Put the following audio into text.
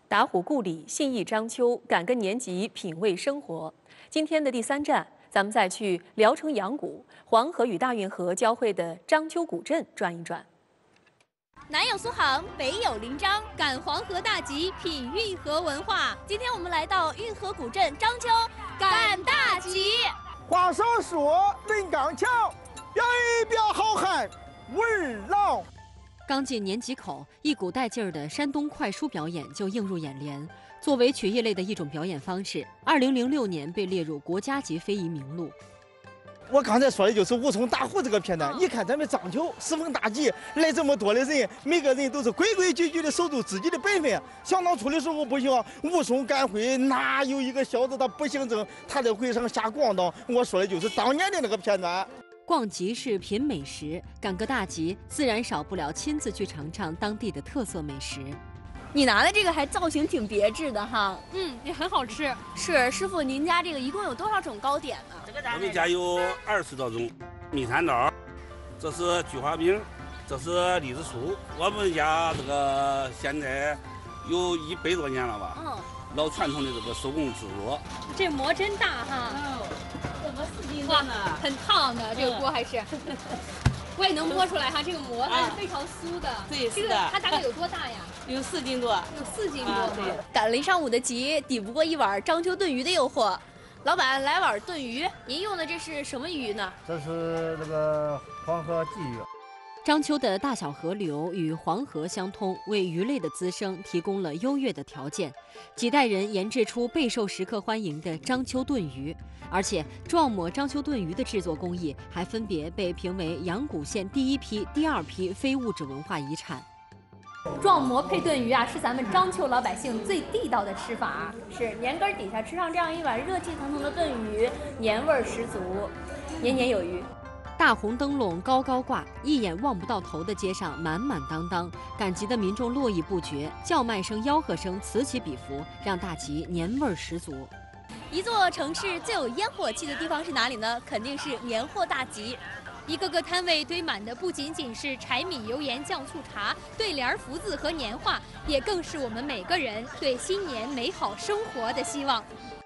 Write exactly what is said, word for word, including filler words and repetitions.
打虎故里，信义章丘，感根年集，品味生活。今天的第三站，咱们再去聊城阳谷，黄河与大运河交汇的章丘古镇转一转。 南有苏杭，北有临漳，感黄河大集，品运河文化。今天我们来到运河古镇章丘，赶大集。 话少说，人刚强，表一表好汉文郎。 刚进年集口，一股带劲儿的山东快书表演就映入眼帘。作为曲艺类的一种表演方式，二零零六年被列入国家级非遗名录。 我刚才说的就是武松打虎这个片段。你看咱们章丘十分大集，来这么多的人，每个人都是规规矩矩的守住自己的本分。想当初的时候不行，武松赶回，哪有一个小子他不姓郑，他在会上下咣当？我说的就是当年的那个片段。 逛集市品美食，赶个大集，自然少不了亲自去尝尝当地的特色美食。 你拿的这个还造型挺别致的哈， 嗯，也很好吃。 是师傅，您家这个一共有多少种糕点呢？ 我们家有二十多种，蜜三刀，这是菊花饼，这是栗子酥。我们家这个现在有一百多年了吧？嗯，老传统的这个手工制作。 这馍真大哈。哦四斤多呢， 很烫的这个锅还是，我也能摸出来哈，这个馍它是非常酥的。 对， 这个它大概有多大呀？ 有四斤多， 有四斤多。 对， 赶了一上午的集，抵不过一碗章丘炖鱼的诱惑。老板，来碗炖鱼，您用的这是什么鱼呢？ 这是这个黄河鲫鱼。 章丘的大小河流与黄河相通，为鱼类的滋生提供了优越的条件。几代人研制出备受食客欢迎的章丘炖鱼，而且壮馍章丘炖鱼的制作工艺还分别被评为阳谷县第一批、第二批非物质文化遗产。 壮馍配炖鱼啊，是咱们章丘老百姓最地道的吃法。 是年根底下吃上这样一碗热气腾腾的炖鱼，年味儿十足，年年有余。 大红灯笼高高挂，一眼望不到头的街上满满当当，赶集的民众络绎不绝，叫卖声、吆喝声此起彼伏，让大集年味儿十足。 一座城市最有烟火气的地方是哪里呢？肯定是年货大集。 一个个摊位堆满的不仅仅是柴米油盐酱醋茶、对联、福字和年画，也更是我们每个人对新年美好生活的希望。